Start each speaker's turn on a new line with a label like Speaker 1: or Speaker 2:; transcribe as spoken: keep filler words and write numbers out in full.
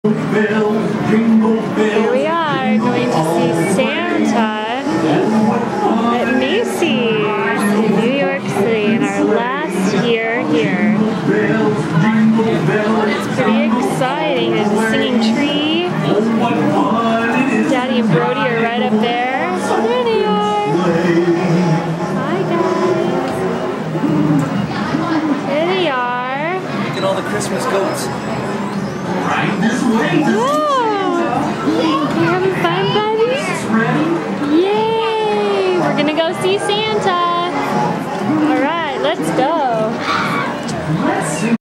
Speaker 1: Here we are going to see Santa at Macy's in New York City in our last year here. It's pretty exciting. There's a singing tree. Daddy and Brody are right up there. There they are. Hi guys. There they are.
Speaker 2: Look at all the Christmas goats.
Speaker 1: Whoa!